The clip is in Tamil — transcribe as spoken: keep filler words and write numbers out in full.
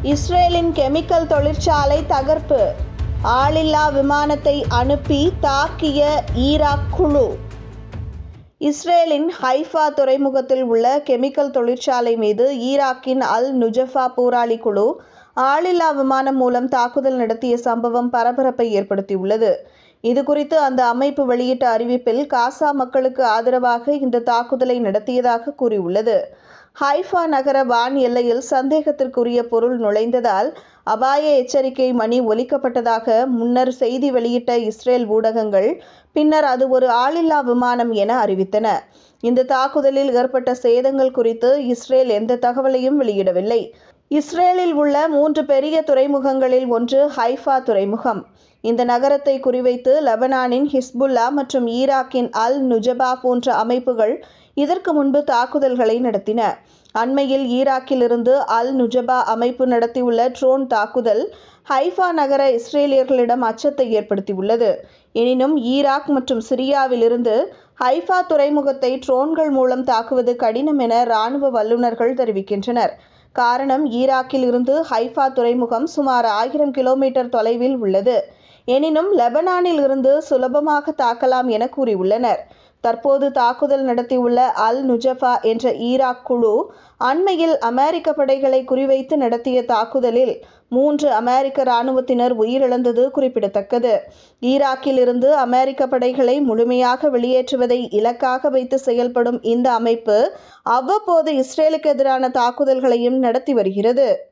இஸ்ரேலின் கெமிக்கல் தொழிற்சாலை தகர்ப்பு. ஆளில்லா விமானத்தை அனுப்பி தாக்கிய ஈராக் குழு. இஸ்ரேலின் ஹைஃபா துறைமுகத்தில் உள்ள கெமிக்கல் தொழிற்சாலை மீது ஈராக்கின் அல் நுஜஃபா போராளி குழு ஆளில்லா விமானம் மூலம் தாக்குதல் நடத்திய சம்பவம் பரபரப்பை ஏற்படுத்தியுள்ளது. இதுகுறித்து அந்த அமைப்பு வெளியிட்ட அறிவிப்பில் காசா மக்களுக்கு ஆதரவாக இந்த தாக்குதலை நடத்தியதாக கூறியுள்ளது. ஹைஃபா நகர வான் எல்லையில் சந்தேகத்திற்குரிய பொருள் நுழைந்ததால் அபாய எச்சரிக்கை மணி ஒலிக்கப்பட்டதாக முன்னர் செய்தி வெளியிட்ட இஸ்ரேல் ஊடகங்கள் பின்னர் அது ஒரு ஆளில்லா விமானம் என அறிவித்தன. இந்த தாக்குதலில் ஏற்பட்ட சேதங்கள் குறித்து இஸ்ரேல் எந்த தகவலையும் வெளியிடவில்லை. இஸ்ரேலில் உள்ள மூன்று பெரிய துறைமுகங்களில் ஒன்று ஹைஃபா துறைமுகம். இந்த நகரத்தை குறிவைத்து லெபனானின் ஹிஸ்புல்லா மற்றும் ஈராக்கின் அல் நுஜபா போன்ற அமைப்புகள் இதற்கு முன்பு தாக்குதல்களை நடத்தின. அண்மையில் ஈராக்கிலிருந்து அல் நுஜபா அமைப்பு நடத்தியுள்ள ட்ரோன் தாக்குதல் ஹைஃபா நகர இஸ்ரேலியர்களிடம் அச்சத்தை ஏற்படுத்தியுள்ளது. எனினும் ஈராக் மற்றும் சிரியாவிலிருந்து ஹைஃபா துறைமுகத்தை ட்ரோன்கள் மூலம் தாக்குவது கடினம் என இராணுவ வல்லுநர்கள் தெரிவிக்கின்றனர். காரணம், ஈராக்கில் இருந்து ஹைஃபா துறைமுகம் சுமார் ஆயிரம் கிலோமீட்டர் தொலைவில் உள்ளது. எனினும் லெபனானில் இருந்து சுலபமாக தாக்கலாம் என கூறியுள்ளனர். தற்போது தாக்குதல் நடத்தியுள்ள அல் நுஜஃபா என்ற ஈராக் குழு அண்மையில் அமெரிக்க படைகளை குறிவைத்து நடத்திய தாக்குதலில் மூன்று அமெரிக்க இராணுவத்தினர் உயிரிழந்தது குறிப்பிடத்தக்கது. ஈராக்கில் இருந்து அமெரிக்க படைகளை முழுமையாக வெளியேற்றுவதை இலக்காக வைத்து செயல்படும் இந்த அமைப்பு அவ்வப்போது இஸ்ரேலுக்கு எதிரான தாக்குதல்களையும் நடத்தி வருகிறது.